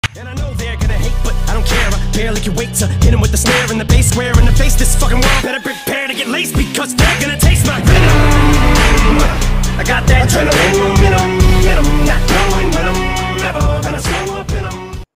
And I know they're gonna hate, but I don't care. I barely can wait to hit them with the snare and the bass square in the face. This fucking world better prepare to get laced, because they're gonna taste my venom. I got that adrenaline